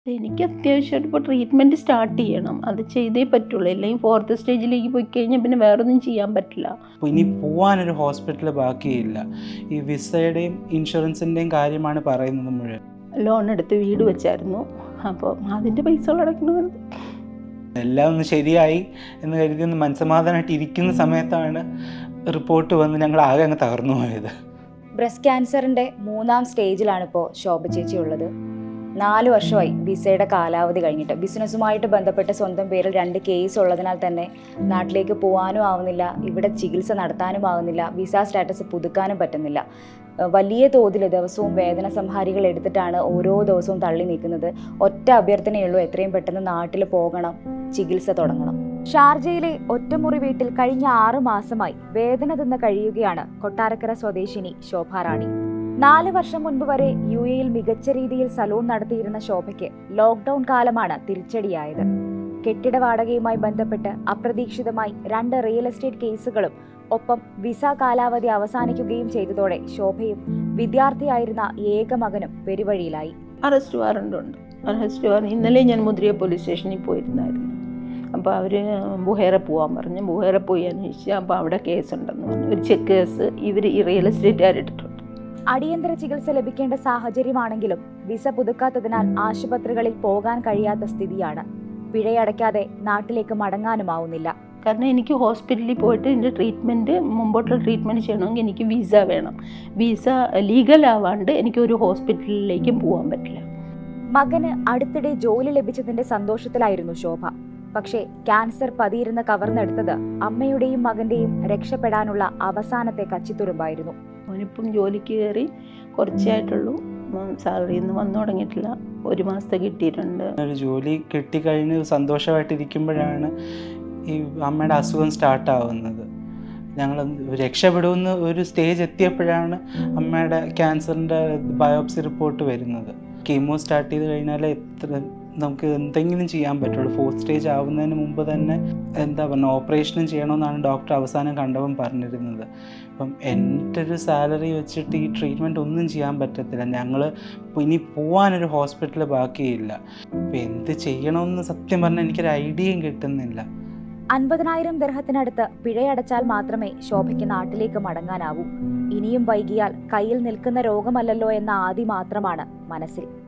എനിക്ക് അത്യാവശ്യമായിട്ട് ഇപ്പോൾ ട്രീറ്റ്മെൻറ്റ് സ്റ്റാർട്ട് ചെയ്യണം. അത് ചെയ്തേ പറ്റുള്ളൂ. അല്ലെങ്കിൽ 4th സ്റ്റേജിലേക്ക് പോയി കഴിഞ്ഞാൽ പിന്നെ വേറൊന്നും ചെയ്യാൻ പറ്റില്ല. അപ്പോൾ ഇനി പോകാനൊരു ഹോസ്പിറ്റൽ ബാക്കിയില്ല. ഈ വിസയുടെയും ഇൻഷുറൻസിൻ്റെയും കാര്യമാണ് പറയുന്നത് മുഴുവൻ. ലോൺ എടുത്ത് വീട് വെച്ചായിരുന്നു. അപ്പോൾ അതിൻ്റെ പൈസകൾ അടയ്ക്കണമെന്ന്. എല്ലാം ഒന്ന് ശരിയായി എന്ന് കരുതി ഒന്ന് മനസ്സമാധാനമായിട്ട് ഇരിക്കുന്ന സമയത്താണ് റിപ്പോർട്ട് വന്ന് ഞങ്ങൾ ആകെ അങ്ങ് തകർന്നു പോയത്. ബ്രസ്റ്റ് ക്യാൻസറിൻ്റെ 3ാം സ്റ്റേജിലാണിപ്പോൾ ശോഭ ചേച്ചി ഉള്ളത്. 4 വർഷമായി വിസയുടെ കാലാവധി കഴിഞ്ഞിട്ട്. ബിസിനസ്സുമായിട്ട് ബന്ധപ്പെട്ട് സ്വന്തം പേരിൽ 2 കേസ് ഉള്ളതിനാൽ തന്നെ നാട്ടിലേക്ക് പോകാനും ആവുന്നില്ല, ഇവിടെ ചികിത്സ നടത്താനും ആവുന്നില്ല, വിസ സ്റ്റാറ്റസ് പുതുക്കാനും പറ്റുന്നില്ല. വലിയ തോതിൽ ദിവസവും വേദന സംഹാരികൾ എടുത്തിട്ടാണ് ഓരോ ദിവസവും തള്ളി നീക്കുന്നത്. ഒറ്റ അഭ്യർത്ഥനയുള്ളൂ, എത്രയും പെട്ടെന്ന് നാട്ടിൽ പോകണം, ചികിത്സ തുടങ്ങണം. ഷാർജയിലെ ഒറ്റമുറി വീട്ടിൽ കഴിഞ്ഞ 6 മാസമായി വേദന തിന്ന് കഴിയുകയാണ് കൊട്ടാരക്കര സ്വദേശിനി ശോഭാറാണി. 4 വർഷം മുൻപ് വരെ UAE-യിൽ മികച്ച രീതിയിൽ സലൂൺ നടത്തിയിരുന്ന ശോഭയ്ക്ക് ലോക്ക്ഡൌൺ കാലമാണ് തിരിച്ചടിയായത്. കെട്ടിട വാടകയുമായി ബന്ധപ്പെട്ട് അപ്രതീക്ഷിതമായി 2 റിയൽ എസ്റ്റേറ്റ് കേസുകളും ഒപ്പം വിസ കാലാവധി അവസാനിക്കുകയും ചെയ്തതോടെ ശോഭയും വിദ്യാർത്ഥിയായിരുന്ന ഏക മകനും പെരുവഴിയിലായി. അറസ്റ്റ് വാറണ്ടുണ്ട്. ഇന്നലെ ഞാൻ മുദ്രിയ പോലീസ് സ്റ്റേഷനിൽ പോയിരുന്നായിരുന്നു. അപ്പോൾ അവർ ബുഹേറ പോകാൻ പറഞ്ഞു. ബുഹേറ പോയി അന്വേഷിച്ചു. അപ്പോൾ അവിടെ കേസുണ്ടെന്ന് പറഞ്ഞു. ഒരു ചെക്ക് കേസ് ഇവർ ഈ റിയൽ എസ്റ്റേറ്റുകാരിട്ടിട്ടുണ്ട്. അടിയന്തര ചികിത്സ ലഭിക്കേണ്ട സാഹചര്യമാണെങ്കിലും വിസ പുതുക്കാത്തതിനാൽ ആശുപത്രികളിൽ പോകാൻ കഴിയാത്ത സ്ഥിതിയാണ്. പിഴയടയ്ക്കാതെ നാട്ടിലേക്ക് മടങ്ങാനുമാവുന്നില്ല. കാരണം എനിക്ക് ഹോസ്പിറ്റലിൽ പോയിട്ട് എൻ്റെ ട്രീറ്റ്മെൻറ്റ് മുമ്പോട്ടുള്ള ട്രീറ്റ്മെൻറ്റ് ചെയ്യണമെങ്കിൽ എനിക്ക് വിസ വേണം. വിസ ലീഗലാവാണ്ട് എനിക്കൊരു ഹോസ്പിറ്റലിലേക്കും പോകാൻ പറ്റില്ല. മകന് അടുത്തിടെ ജോലി ലഭിച്ചതിൻ്റെ സന്തോഷത്തിലായിരുന്നു ശോഭ. പക്ഷേ ക്യാൻസർ പതിയിരുന്ന് കവർന്നെടുത്തത് അമ്മയുടെയും മകൻ്റെയും രക്ഷപ്പെടാനുള്ള അവസാനത്തെ കച്ചിത്തുരുമ്പായിരുന്നു. അവനിപ്പം ജോലിക്ക് കയറി കുറച്ചായിട്ടുള്ളൂ. സാലറി ഒന്നും വന്നു തുടങ്ങിയിട്ടില്ല. 1 മാസത്തെ കിട്ടിയിട്ടുണ്ട്. ഒരു ജോലി കിട്ടിക്കഴിഞ്ഞ് സന്തോഷമായിട്ടിരിക്കുമ്പോഴാണ് ഈ അമ്മയുടെ അസുഖം സ്റ്റാർട്ടാവുന്നത്. ഞങ്ങൾ രക്ഷപ്പെടുമെന്ന് ഒരു സ്റ്റേജ് എത്തിയപ്പോഴാണ് അമ്മയുടെ ക്യാൻസറിൻ്റെ ബയോപ്സി റിപ്പോർട്ട് വരുന്നത്. കീമോ സ്റ്റാർട്ട് ചെയ്ത് കഴിഞ്ഞാൽ നമുക്ക് എന്തെങ്കിലും ചെയ്യാൻ പറ്റുള്ളൂ. 4th സ്റ്റേജ് ആവുന്നതിന് മുമ്പ് തന്നെ ഓപ്പറേഷനും ചെയ്യണമെന്നാണ് ഡോക്ടർ അവസാനം കണ്ടവൻ പറഞ്ഞിരുന്നത്. അപ്പം എൻ്റെ ഒരു സാലറി വെച്ചിട്ട് ഈ ട്രീറ്റ്മെൻറ്റ് ഒന്നും ചെയ്യാൻ പറ്റത്തില്ല. ഞങ്ങൾ ഇനി പോകാനൊരു ഹോസ്പിറ്റൽ ബാക്കിയില്ല. അപ്പം എന്ത് ചെയ്യണമെന്ന് സത്യം പറഞ്ഞാൽ എനിക്കൊരു ഐഡിയയും കിട്ടുന്നില്ല. 50,000 ദിർഹത്തിനടുത്ത് പിഴയടച്ചാൽ മാത്രമേ ശോഭയ്ക്ക് നാട്ടിലേക്ക് മടങ്ങാനാവൂ. ഇനിയും വൈകിയാൽ കയ്യിൽ നിൽക്കുന്ന രോഗമല്ലല്ലോ എന്ന ആദി മാത്രമാണ് മനസ്സിൽ.